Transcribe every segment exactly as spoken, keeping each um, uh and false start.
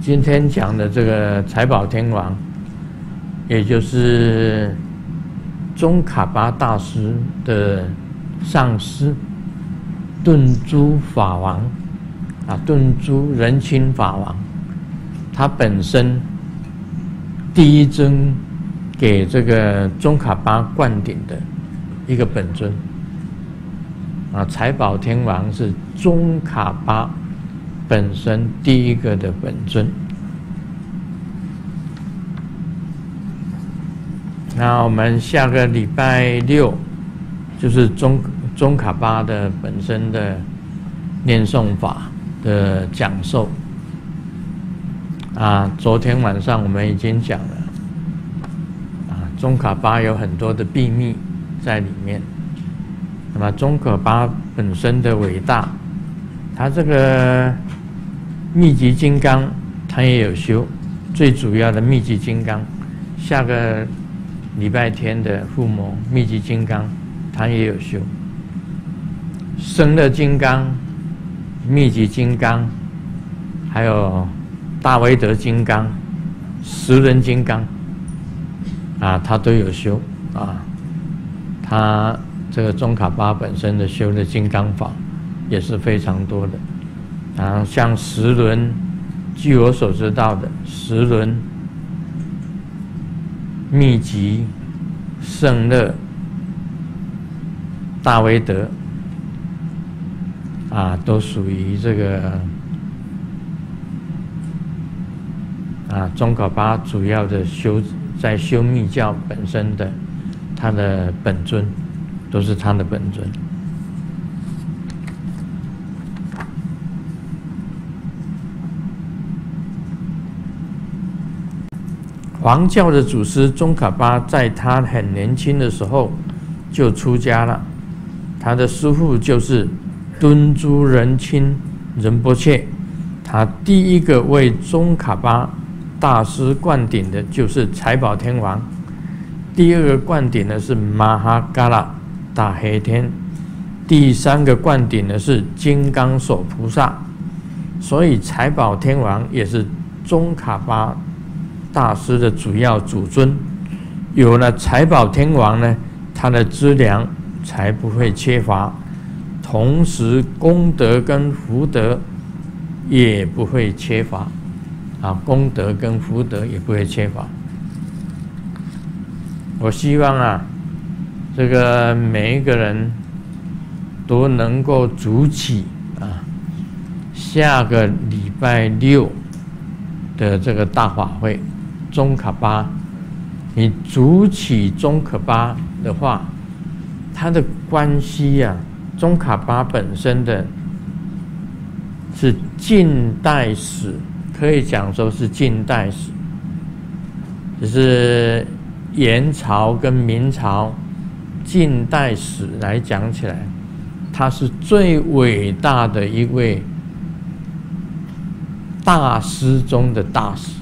今天讲的这个财宝天王，也就是宗喀巴大师的上师顿珠法王啊，顿珠仁钦法王，他本身第一尊给这个宗喀巴灌顶的一个本尊啊，财宝天王是宗喀巴本身第一个的本尊。那我们下个礼拜六就是宗宗喀巴的本身的念诵法的讲授啊。昨天晚上我们已经讲了啊，宗喀巴有很多的秘密在里面。那么宗喀巴本身的伟大，他这个密集金刚他也有修，最主要的密集金刚，下个礼拜天的附魔密集金刚他也有修，生乐金刚、密集金刚，还有大威德金刚、十轮金刚啊，他都有修啊。他这个宗喀巴本身的修的金刚法也是非常多的啊，像十轮，据我所知道的，十轮、密集、胜乐、大威德啊，都属于这个啊宗喀巴主要的修在修密教本身的他的本尊，都是他的本尊。黄教的祖师宗喀巴在他很年轻的时候就出家了，他的师父就是敦珠仁钦仁波切，他第一个为宗喀巴大师灌顶的就是财宝天王，第二个灌顶的是玛哈嘎拉大黑天，第三个灌顶的是金刚手菩萨，所以财宝天王也是宗喀巴大师的主要主尊。有了财宝天王呢，他的资粮才不会缺乏，同时功德跟福德也不会缺乏啊，功德跟福德也不会缺乏。我希望啊，这个每一个人都能够筑起啊，下个礼拜六的这个大法会宗喀巴，你筑起宗喀巴的话，它的关系啊，宗喀巴本身的是近代史，可以讲说是近代史，就是元朝跟明朝近代史来讲起来，他是最伟大的一位大师中的大师。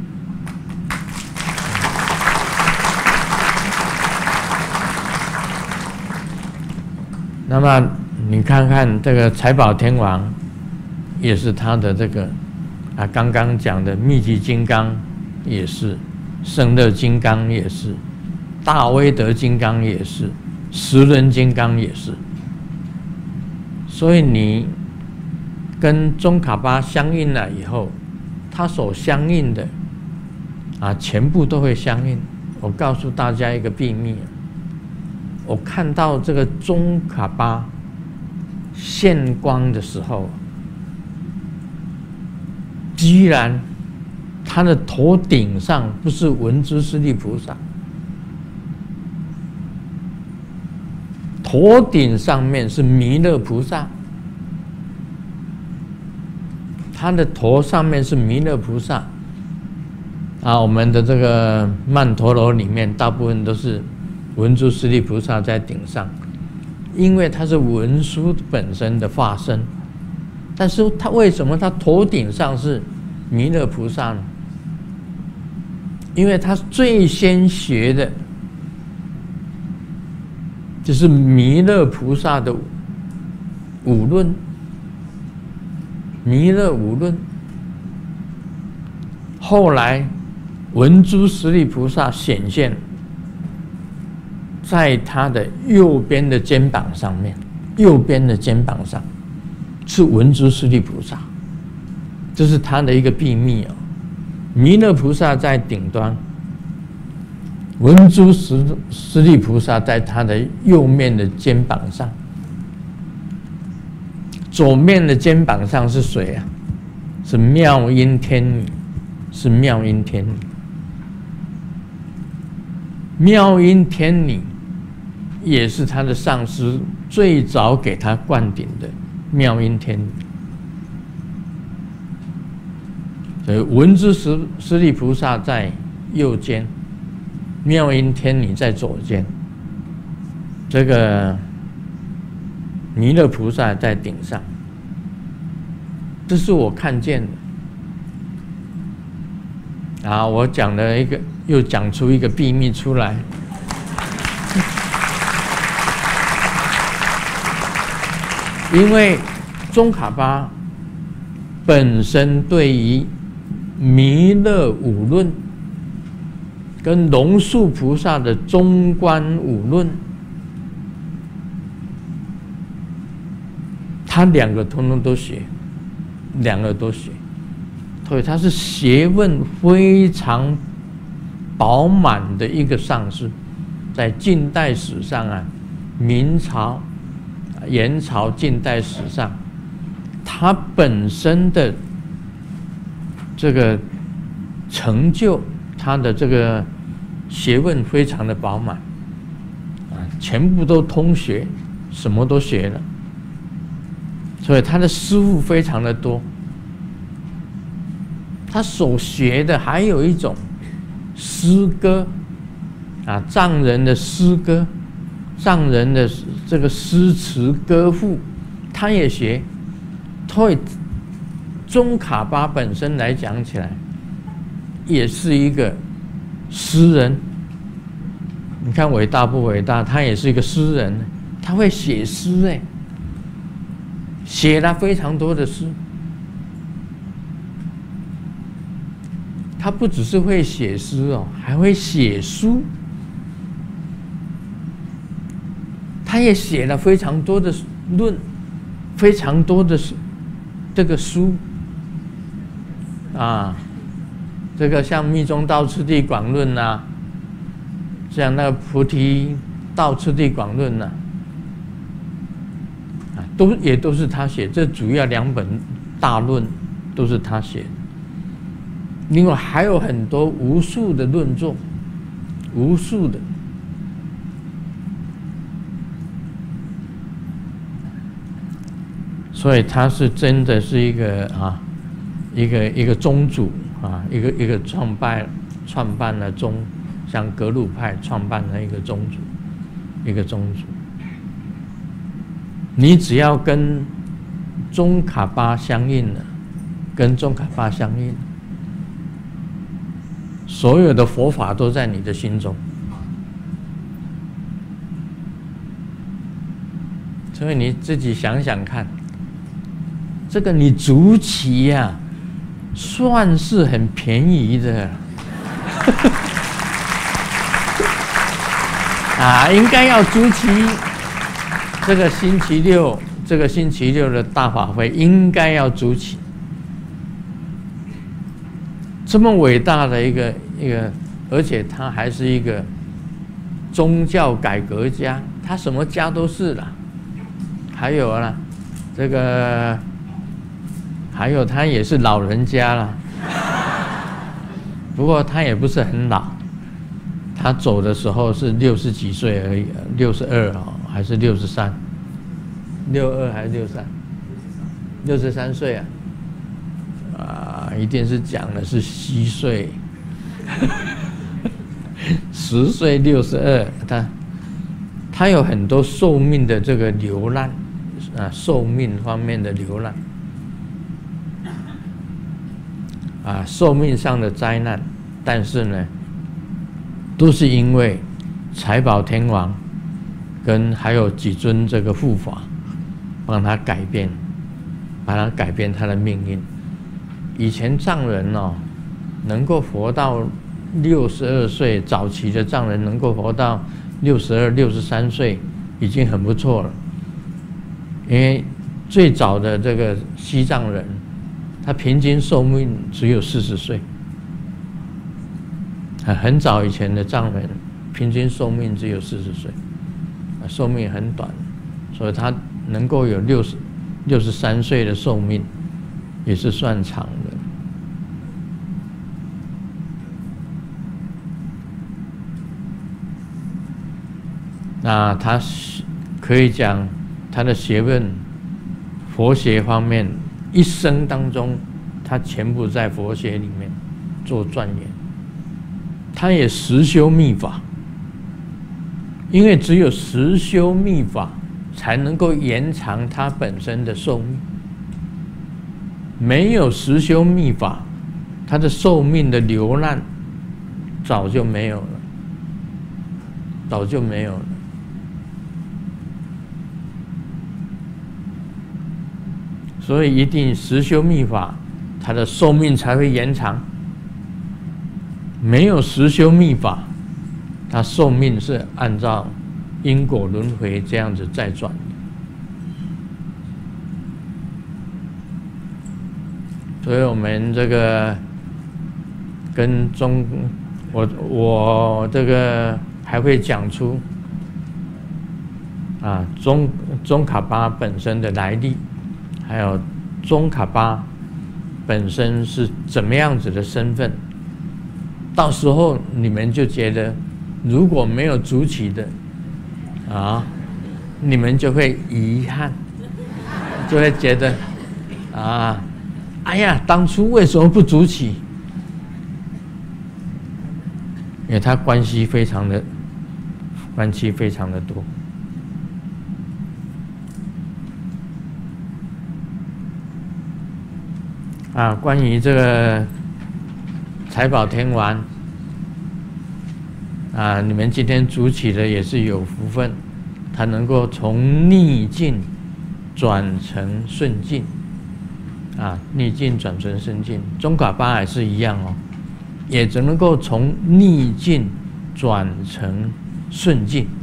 那么你看看这个财宝天王，也是他的这个啊，刚刚讲的密集金刚也是，胜乐金刚也是，大威德金刚也是，十轮金刚也是。所以你跟宗喀巴相应了以后，它所相应的啊，全部都会相应。我告诉大家一个秘密，我看到这个宗喀巴现光的时候，居然他的头顶上不是文殊师利菩萨，头顶上面是弥勒菩萨，他的头上面是弥勒菩萨啊。我们的这个曼陀罗里面大部分都是文殊师利菩萨在顶上，因为他是文殊本身的化身。但是他为什么他头顶上是弥勒菩萨呢？因为他最先学的就是弥勒菩萨的五论，弥勒五论后来文殊师利菩萨显现在他的右边的肩膀上面，右边的肩膀上是文殊师利菩萨，这是他的一个秘密哦。弥勒菩萨在顶端，文殊师师利菩萨在他的右面的肩膀上，左面的肩膀上是谁啊？是妙音天女，是妙音天女。妙音天女也是他的上师最早给他灌顶的妙音天女。所以文殊师师利菩萨在右肩，妙音天女在左肩，这个弥勒菩萨在顶上，这是我看见的。啊，我讲了一个，又讲出一个秘密出来。因为宗喀巴本身对于弥勒五论跟龙树菩萨的中观五论，他两个通通都学，两个都学，所以他是学问非常饱满的一个上师，在近代史上啊，明朝、元朝、近代史上，他本身的这个成就，他的这个学问非常的饱满啊，全部都通学，什么都学了，所以他的师父非常的多。他所学的还有一种诗歌啊，藏人的诗歌，藏人的这个诗词歌赋，他也学。所以宗喀巴本身来讲起来，也是一个诗人。你看伟大不伟大？他也是一个诗人，他会写诗哎，写了非常多的诗。他不只是会写诗哦，还会写书。他也写了非常多的论，非常多的这个书啊，这个像《密宗道次第广论》呐，像那个《菩提道次第广论》呐，啊，都也都是他写。这主要两本大论都是他写的。另外还有很多无数的论作，无数的。所以他是真的是一个啊，一个一个宗主啊，一个一个创办创办了宗，像格鲁派创办了一个宗主，一个宗主。你只要跟宗喀巴相应了，跟宗喀巴相应，所有的佛法都在你的心中。所以你自己想想看。这个你筑起呀、啊，算是很便宜的啊，应该要筑起。这个星期六，这个星期六的大法会应该要筑起。这么伟大的一个一个，而且他还是一个宗教改革家，他什么家都是啦。还有啦，这个。还有他也是老人家了，不过他也不是很老，他走的时候是六十几岁而已，六十二哦，还是六十三？六二还是六三？六十三岁啊！啊，一定是讲的是虚岁，十岁六十二，他他有很多寿命的这个流浪啊，寿命方面的流浪。啊，寿命上的灾难，但是呢，都是因为财宝天王跟还有几尊这个护法帮他改变，帮他改变他的命运。以前藏人哦， 能够活到六十二岁，早期的藏人能够活到六十二、六十三岁，已经很不错了。因为最早的这个西藏人，他平均寿命只有四十岁。很早以前的藏人，平均寿命只有四十岁，寿命很短，所以他能够有六十六十三岁的寿命，也是算长的。那他可以讲他的学问，佛学方面，一生当中，他全部在佛学里面做钻研。他也实修密法，因为只有实修密法才能够延长他本身的寿命。没有实修密法，他的寿命的流浪早就没有了，早就没有了。所以一定实修密法，他的寿命才会延长。没有实修密法，他寿命是按照因果轮回这样子在转的。所以我们这个跟中，我我这个还会讲出啊宗宗喀巴本身的来历，还有宗喀巴本身是怎么样子的身份。到时候你们就觉得，如果没有主起的，啊，你们就会遗憾，就会觉得，啊，哎呀，当初为什么不主起？因为它关系非常的，关系非常的多。啊，关于这个财宝天王啊，你们今天主起的也是有福分，他能够从逆境转成顺境啊，逆境转成顺境。宗喀巴也是一样哦，也只能够从逆境转成顺境。